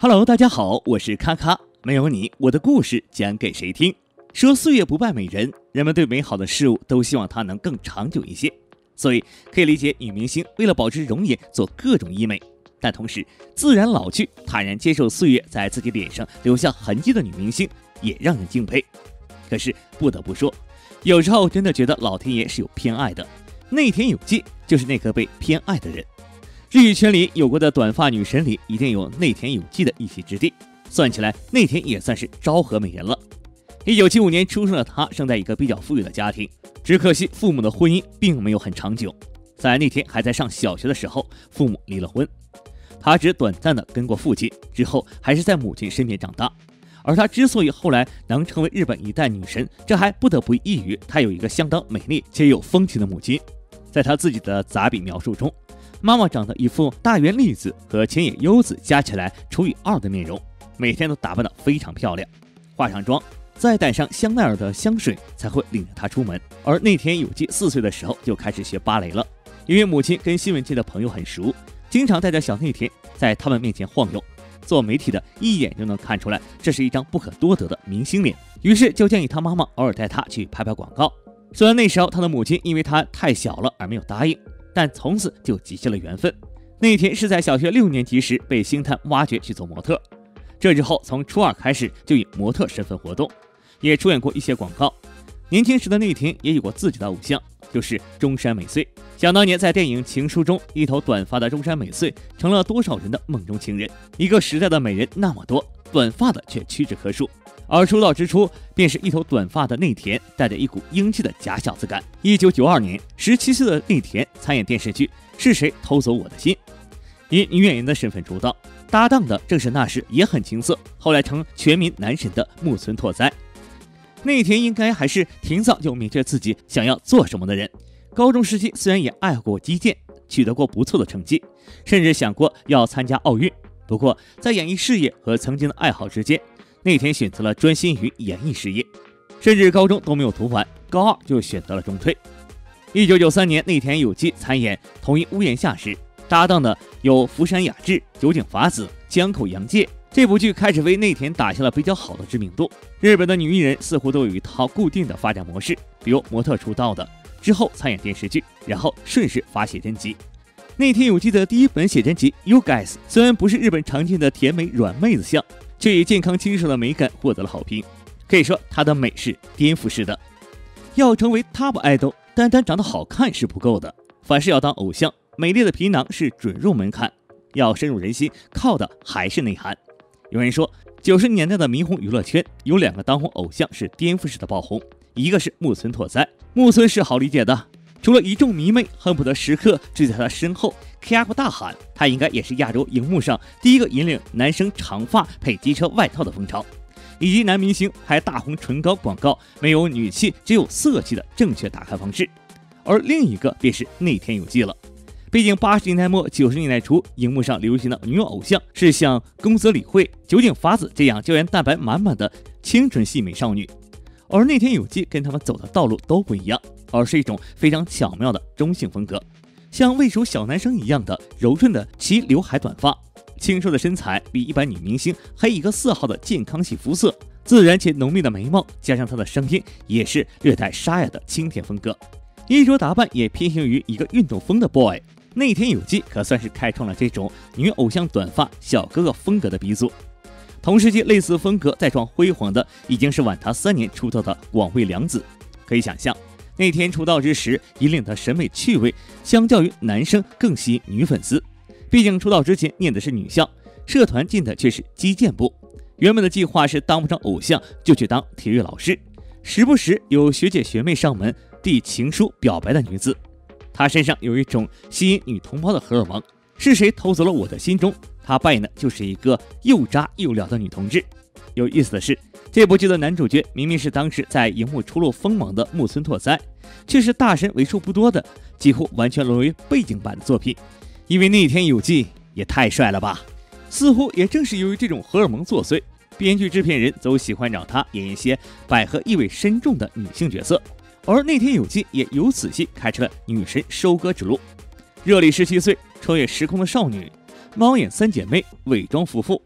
Hello， 大家好，我是咔咔，没有你，我的故事讲给谁听？说岁月不败美人，人们对美好的事物都希望它能更长久一些，所以可以理解女明星为了保持容颜做各种医美，但同时自然老去，坦然接受岁月在自己脸上留下痕迹的女明星也让人敬佩。可是不得不说，有时候真的觉得老天爷是有偏爱的，内田有纪就是那个被偏爱的人。日语圈里有过的短发女神里，一定有内田有纪的一席之地。算起来，内田也算是昭和美人了。1975年出生的她，生在一个比较富裕的家庭，只可惜父母的婚姻并没有很长久。在内田还在上小学的时候，父母离了婚，她只短暂的跟过父亲，之后还是在母亲身边长大。而她之所以后来能成为日本一代女神，这还不得不依于她有一个相当美丽且有风情的母亲。在她自己的杂笔描述中，妈妈长得一副大原丽子和浅野优子加起来除以2的面容，每天都打扮得非常漂亮，化上妆，再带上香奈儿的香水才会领着她出门。而内田有纪4岁的时候就开始学芭蕾了，因为母亲跟新闻界的朋友很熟，经常带着小内田在他们面前晃悠。做媒体的一眼就能看出来，这是一张不可多得的明星脸，于是就建议他妈妈偶尔带他去拍拍广告。虽然那时候他的母亲因为他太小了而没有答应，但从此就结下了缘分。内田是在小学6年级时被星探挖掘去做模特，这之后从初2开始就以模特身份活动，也出演过一些广告。年轻时的内田也有过自己的偶像，就是中山美穗。想当年在电影《情书》中，一头短发的中山美穗成了多少人的梦中情人。一个时代的美人那么多，短发的却屈指可数。而出道之初，便是一头短发的内田带着一股英气的假小子感。1992年，17岁的内田参演电视剧《是谁偷走我的心》，以女演员的身份出道，搭档的正是那时也很青涩，后来成全民男神的木村拓哉。内田应该还是挺早就明确自己想要做什么的人。高中时期虽然也爱好过击剑，取得过不错的成绩，甚至想过要参加奥运，不过在演艺事业和曾经的爱好之间，内田选择了专心于演艺事业，甚至高中都没有读完，高2就选择了中退。1993年，内田有纪参演《同一屋檐下》时，搭档的有福山雅治、酒井法子、江口洋介。这部剧开始为内田打下了比较好的知名度。日本的女艺人似乎都有一套固定的发展模式，比如模特出道的，之后参演电视剧，然后顺势发写真集。内田有纪的第一本写真集《You Guys》虽然不是日本常见的甜美软妹子像，却以健康清瘦的美感获得了好评。可以说她的美是颠覆式的。要成为 Top Idol， 单单长得好看是不够的，凡是要当偶像，美丽的皮囊是准入门槛，要深入人心，靠的还是内涵。有人说90年代的霓虹娱乐圈有2个当红偶像是颠覆式的爆红，一个是木村拓哉。木村是好理解的，除了一众迷妹恨不得时刻追在他身后 K-up 大喊，他应该也是亚洲荧幕上第一个引领男生长发配机车外套的风潮，以及男明星拍大红唇膏广告没有女气只有色气的正确打开方式。而另一个便是内田有纪了，毕竟80年代末90年代初荧幕上流行的女偶像是像宫泽理惠、酒井法子这样胶原蛋白满满的清纯细美少女，而内田有纪跟他们走的道路都不一样，而是一种非常巧妙的中性风格，像未熟小男生一样的柔顺的齐刘海短发，清瘦的身材比一般女明星还有一个4号的健康系肤色，自然且浓密的眉毛，加上她的声音也是略带沙哑的清甜风格，衣着打扮也偏向于一个运动风的 boy。内田有纪可算是开创了这种女偶像短发小哥哥风格的鼻祖。同时期类似风格再创辉煌的已经是晚他3年出道的广惠凉子。可以想象，内田出道之时引领的审美趣味相较于男生更吸引女粉丝，毕竟出道之前念的是女校，社团进的却是击剑部，原本的计划是当不上偶像就去当体育老师，时不时有学姐学妹上门递情书表白的女子。她身上有一种吸引女同胞的荷尔蒙，是谁偷走了我的心中，她扮演的就是一个又渣又撩的女同志。有意思的是，这部剧的男主角明明是当时在荧幕初露锋芒的木村拓哉，却是大神为数不多的几乎完全沦为背景板的作品，因为内田有纪也太帅了吧。似乎也正是由于这种荷尔蒙作祟，编剧制片人都喜欢让他演一些百合意味深重的女性角色，而内田有纪也由此戏开启了女神收割之路。热力17岁，穿越时空的少女，猫眼3姐妹，伪装夫妇，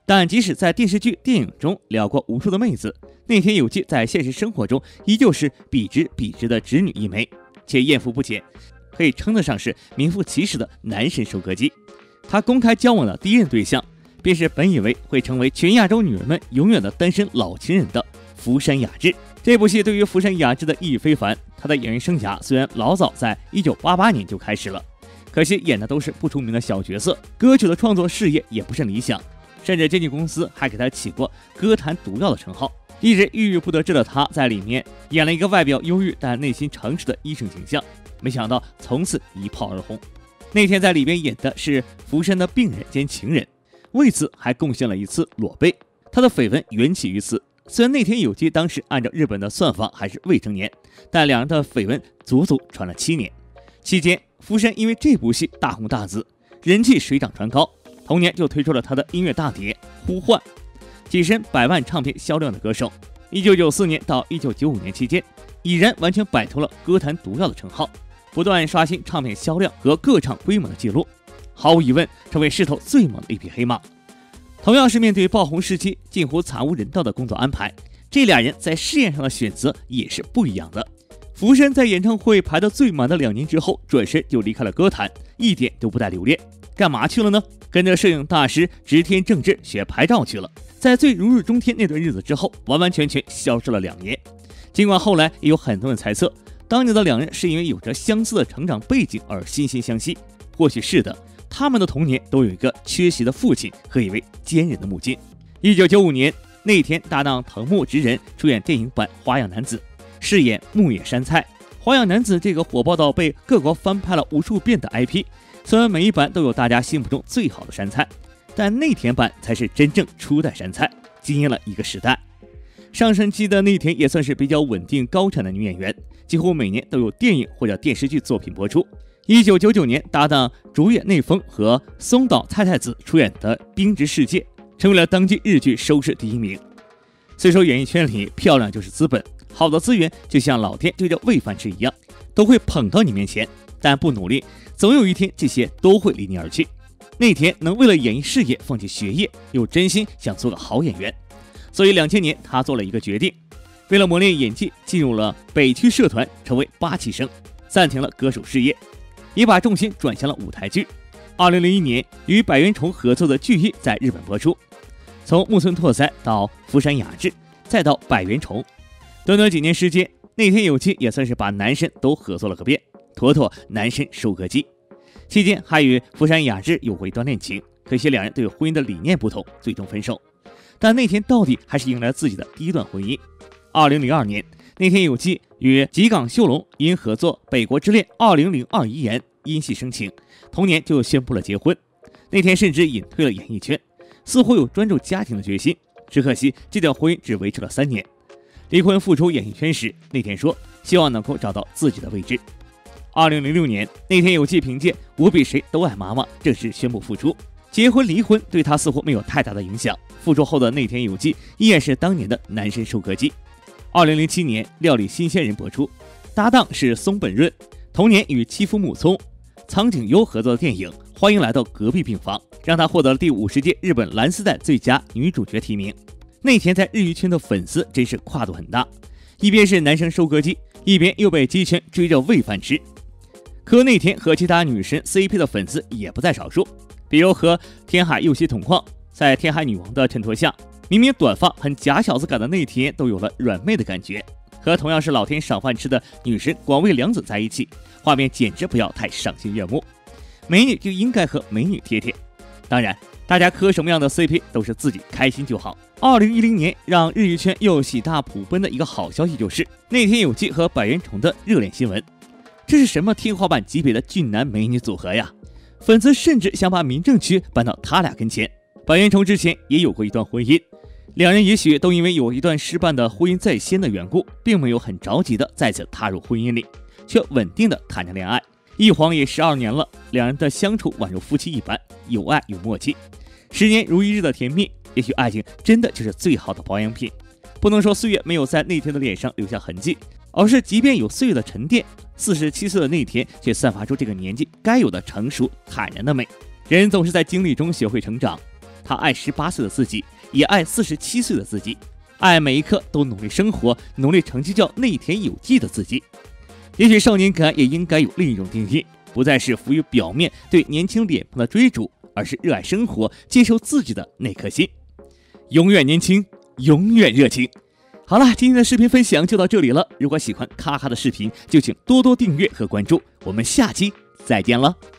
但即使在电视剧、电影中撩过无数的妹子，内田有纪在现实生活中依旧是笔直的直女一枚，且艳福不减，可以称得上是名副其实的男神收割机。他公开交往的第一任对象，便是本以为会成为全亚洲女人们永远的单身老情人的福山雅治。这部戏对于福山雅治的意义非凡，她的演员生涯虽然老早在1988年就开始了，可惜演的都是不出名的小角色，歌曲的创作事业也不甚理想，甚至经纪公司还给她起过歌坛毒药的称号。一直郁郁不得志的她在里面演了一个外表忧郁但内心诚实的医生形象，没想到从此一炮而红。那天在里边演的是福山的病人兼情人，为此还贡献了一次裸背。他的绯闻缘起于此。虽然内田有纪当时按照日本的算法还是未成年，但两人的绯闻足足传了7年。期间，福山因为这部戏大红大紫，人气水涨船高，同年就推出了他的音乐大碟《呼唤》，跻身100万唱片销量的歌手。1994年到1995年期间，已然完全摆脱了歌坛毒药的称号，不断刷新唱片销量和各场规模的记录，毫无疑问成为势头最猛的一匹黑马。同样是面对爆红时期近乎惨无人道的工作安排，这俩人在事业上的选择也是不一样的。福山在演唱会排得最满的2年之后，转身就离开了歌坛，一点都不带留恋。干嘛去了呢？跟着摄影大师直天正治学拍照去了。在最如日中天那段日子之后，完完全全消失了2年。尽管后来也有很多人猜测，当年的两人是因为有着相似的成长背景而惺惺相惜，或许是的，他们的童年都有一个缺席的父亲和一位坚韧的母亲。1995年，内田搭档藤木直人出演电影版《花样男子》，饰演木野山菜。花样男子这个火爆到被各国翻拍了无数遍的 IP， 虽然每一版都有大家心目中最好的山菜，但内田版才是真正初代山菜，惊艳了一个时代。上升期的内田也算是比较稳定高产的女演员，几乎每年都有电影或者电视剧作品播出。1999年搭档竹野内丰和松岛菜菜子出演的《冰之世界》，成为了当季日剧收视第1名。虽说演艺圈里漂亮就是资本，好的资源就像老天对着喂饭吃一样，都会捧到你面前，但不努力，总有一天这些都会离你而去。内田能为了演艺事业放弃学业，又真心想做个好演员，所以2000年他做了一个决定，为了磨练演技，进入了北区社团，成为8期生，暂停了歌手事业，也把重心转向了舞台剧。2001年与百元虫合作的剧一在日本播出，从木村拓哉到福山雅治，再到百元虫，短短几年时间，内田有纪也算是把男神都合作了个遍，妥妥男神收割机。期间还与福山雅治有过一段恋情，可惜两人对婚姻的理念不同，最终分手。但内田到底还是迎来了自己的第一段婚姻。2002年，内田有纪与吉冈秀隆因合作《北国之恋2002遗言》因戏生情，同年就宣布了结婚。内田甚至隐退了演艺圈，似乎有专注家庭的决心，只可惜这段婚姻只维持了3年。离婚复出演艺圈时，内田说希望能够找到自己的位置。2006年，内田有纪凭借《我比谁都爱妈妈》正式宣布复出。结婚离婚对他似乎没有太大的影响，复出后的内田有纪依然是当年的男神收割机。2007年，《料理新鲜人》播出，搭档是松本润，同年与妻夫木聪、苍井优合作的电影《欢迎来到隔壁病房》，让他获得了第50届日本蓝丝带最佳女主角提名。内田在日娱圈的粉丝真是跨度很大，一边是男生收割机，一边又被鸡圈追着喂饭吃。可内田和其他女神 CP 的粉丝也不在少数，比如和天海佑希同框，在天海女王的衬托下，明明短发很假小子感的内田都有了软妹的感觉。和同样是老天赏饭吃的女神广卫凉子在一起，画面简直不要太赏心悦目。美女就应该和美女贴贴，当然大家磕什么样的 CP 都是自己开心就好。2010年让日娱圈又喜大普奔的一个好消息就是内田有纪和百元虫的热恋新闻。这是什么天花板级别的俊男美女组合呀？粉丝甚至想把民政局搬到他俩跟前。百元虫之前也有过一段婚姻，两人也许都因为有一段失败的婚姻在先的缘故，并没有很着急的再次踏入婚姻里，却稳定的谈着恋爱。一晃也12年了，两人的相处宛如夫妻一般，有爱有默契，10年如一日的甜蜜。也许爱情真的就是最好的保养品，不能说岁月没有在内田的脸上留下痕迹，而是即便有岁月的沉淀，47岁的内田却散发出这个年纪该有的成熟坦然的美。人总是在经历中学会成长， 他爱18岁的自己，也爱47岁的自己，爱每一刻都努力生活、努力成绩叫内田有纪的自己。也许少年感也应该有另一种定义，不再是浮于表面对年轻脸庞的追逐，而是热爱生活、接受自己的那颗心。永远年轻，永远热情。好了，今天的视频分享就到这里了。如果喜欢咔咔的视频，就请多多订阅和关注。我们下期再见了。